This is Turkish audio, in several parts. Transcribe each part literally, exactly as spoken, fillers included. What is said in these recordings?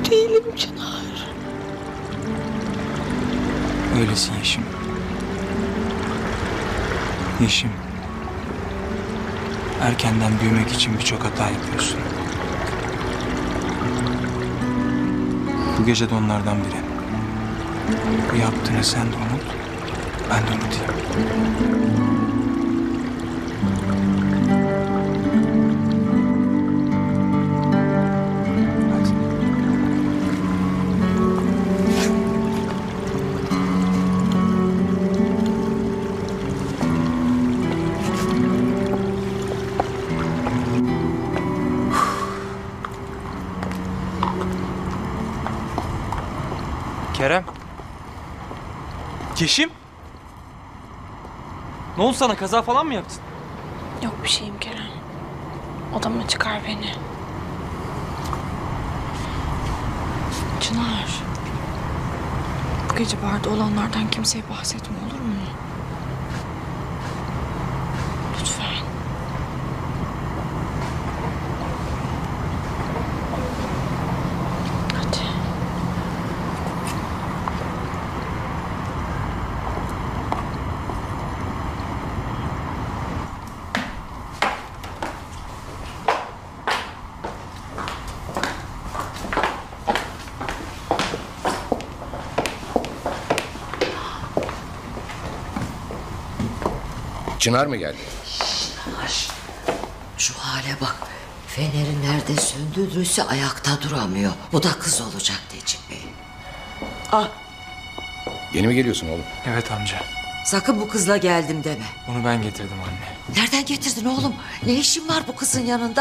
değilim Çınar. Öylesin Yeşim. Yeşim. Erkenden büyümek için birçok hata yapıyorsun. Bu gece de onlardan biri. Bu yaptığını sen de unut, ben de unutayım. Kerem. Yeşim? Ne oldu sana? Kaza falan mı yaptın? Yok bir şeyim Kerem. Odama çıkar beni. Çınar. Bu gece barda olanlardan kimseye bahsetme, olur mu? Lütfen. Hadi. Çınar mı geldi? Yavaş. Şu hale bak. Feneri nerede söndürdüyse ayakta duramıyor. Bu da kız olacak Necip Bey. Ah, Yeni mi geliyorsun oğlum? Evet amca. sakın bu kızla geldim deme. Onu ben getirdim anne. Nereden getirdin oğlum? Ne işin var bu kızın yanında?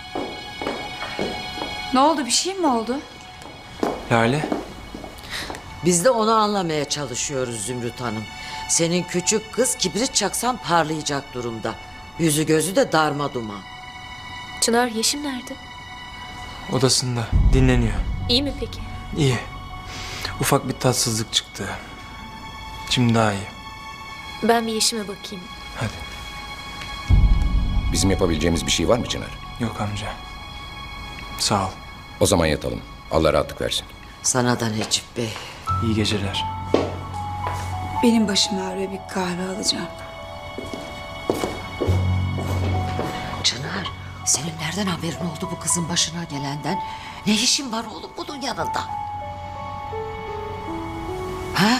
Ne oldu, bir şey mi oldu? Lale. Biz de onu anlamaya çalışıyoruz Zümrüt Hanım. Senin küçük kız kibrit çaksan parlayacak durumda. Yüzü gözü de darma duman. Çınar, Yeşim nerede? Odasında dinleniyor. İyi mi peki? İyi. Ufak bir tatsızlık çıktı. Şimdi daha iyi. Ben bir Yeşim'e bakayım. Hadi. Bizim yapabileceğimiz bir şey var mı Çınar? Yok amca. Sağ ol. O zaman yatalım. Allah rahatlık versin. Sana da Necip Bey. İyi geceler. Benim başım ağrıyor, bir kahve alacağım. Çınar, senin nereden haberin oldu bu kızın başına gelenden? Ne işin var oğlum bunun yanında? Ha?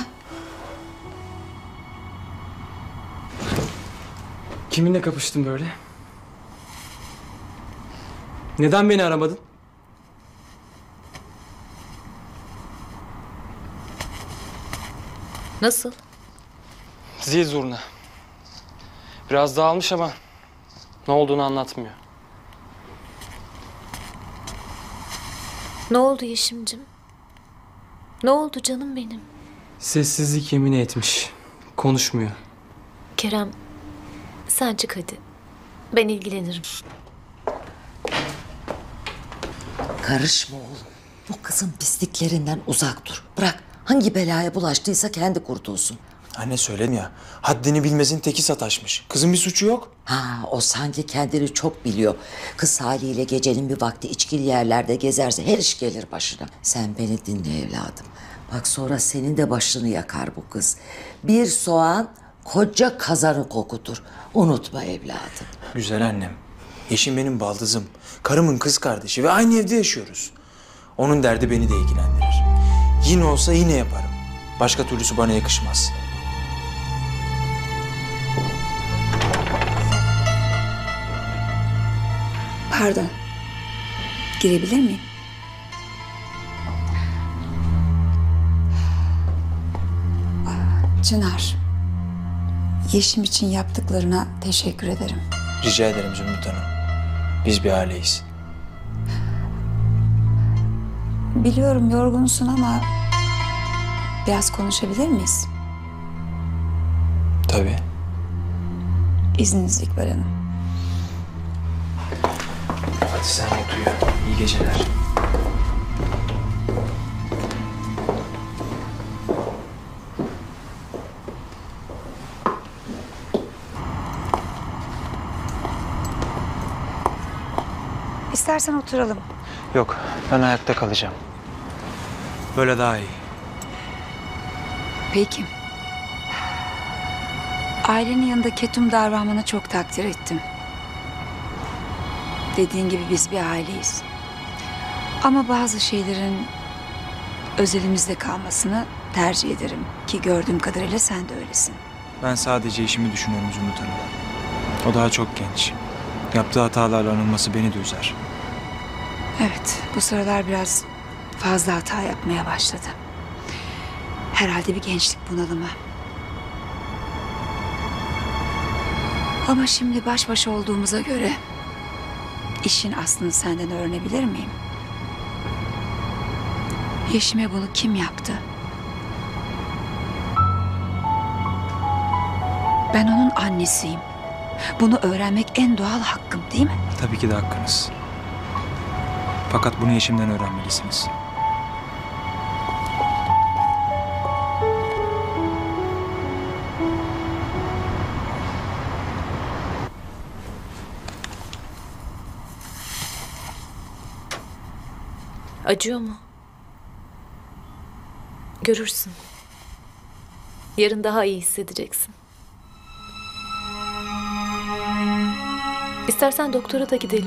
Kiminle kapıştın böyle? Neden beni aramadın? Nasıl? Zil zurna. Biraz dağılmış ama ne olduğunu anlatmıyor. Ne oldu Yeşim'cim? Ne oldu canım benim? Sessizlik yemin etmiş. Konuşmuyor. Kerem, sen çık hadi. Ben ilgilenirim. Karışma oğlum. Bu kızın pisliklerinden uzak dur. Bırak. Hangi belaya bulaştıysa kendi kurtulsun. Anne söyledim ya. Haddini bilmezin teki sataşmış. Kızın bir suçu yok. Ha, o sanki kendini çok biliyor. Kız haliyle gecenin bir vakti içkili yerlerde gezerse her iş gelir başına. Sen beni dinle evladım. Bak sonra senin de başını yakar bu kız. Bir soğan koca kazanı kokutur. Unutma evladım. Güzel annem. Yeşim benim baldızım. Karımın kız kardeşi ve aynı evde yaşıyoruz. Onun derdi beni de ilgilendirir. Yine olsa yine yaparım. Başka türlüsü bana yakışmaz. Pardon. Girebilir miyim? Çınar. Yeşim için yaptıklarına teşekkür ederim. Rica ederim Zümrüt Hanım. Biz bir aileyiz. Biliyorum yorgunsun ama biraz konuşabilir miyiz? Tabii. İzninizle İkbal Hanım. Hadi sen otur. İyi geceler. İstersen oturalım. Yok, ben ayakta kalacağım. Böyle daha iyi. Peki. Ailenin yanında ketum davranmanı çok takdir ettim. Dediğin gibi biz bir aileyiz. Ama bazı şeylerin özelimizde kalmasını tercih ederim. Ki gördüğüm kadarıyla sen de öylesin. Ben sadece işimi düşünüyorum Zümrüt Hanım. O daha çok genç. Yaptığı hatalarla anılması beni de üzer. Evet, bu sıralar biraz fazla hata yapmaya başladı. Herhalde bir gençlik bunalımı. Ama şimdi baş başa olduğumuza göre işin aslını senden öğrenebilir miyim? Yeşim'e bunu kim yaptı? Ben onun annesiyim. Bunu öğrenmek en doğal hakkım, değil mi? Tabii ki de hakkınız. Fakat bunu Yeşim'den öğrenmelisiniz. Acıyor mu? Görürsün. Yarın daha iyi hissedeceksin. İstersen doktora da gidelim.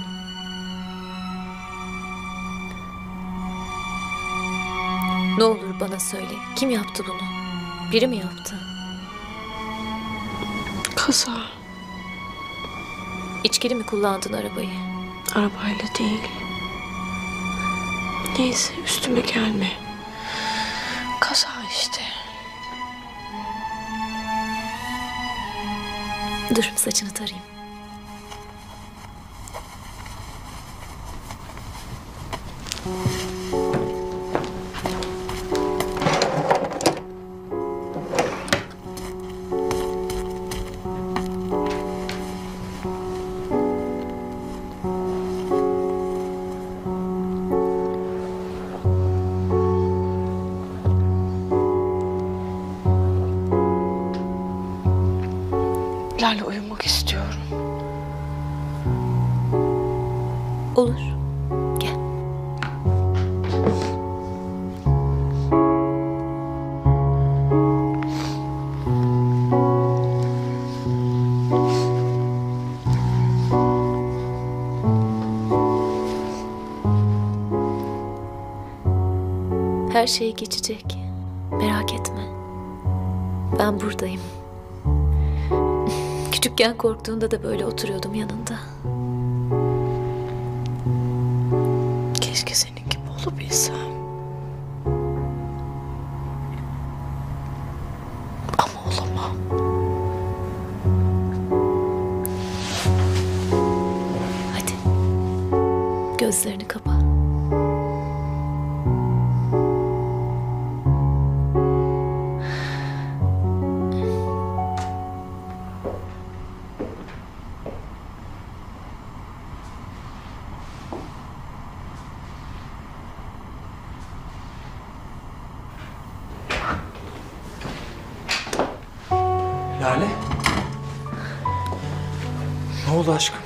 Ne olur bana söyle. Kim yaptı bunu? Biri mi yaptı? Kaza. İçkili mi kullandın arabayı? Arabayla değil. Neyse üstüme gelme. Kaza işte. Dur saçını tarayayım. Lale uyumak istiyorum. Olur. Gel. Her şey geçecek. Merak etme. Ben buradayım. Küçükken korktuğunda da böyle oturuyordum yanında. Keşke senin gibi olabilsem. Ama olamam. Hadi. Gözlerini kapa. Lale? Ne oldu aşkım?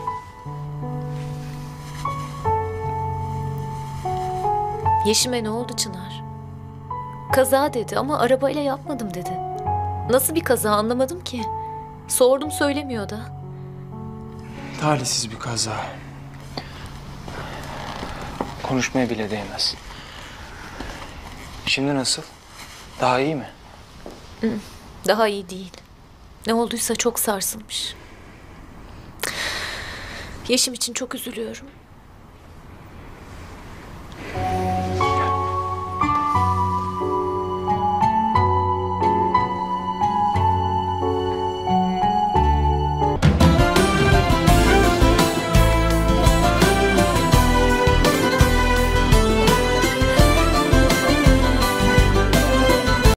Yeşim'e ne oldu Çınar? Kaza dedi ama arabayla yapmadım dedi. Nasıl bir kaza anlamadım ki. Sordum söylemiyor da. Talihsiz bir kaza. Konuşmaya bile değmez. Şimdi nasıl? Daha iyi mi? Daha iyi değil. Ne olduysa çok sarsılmış. Yeşim için çok üzülüyorum.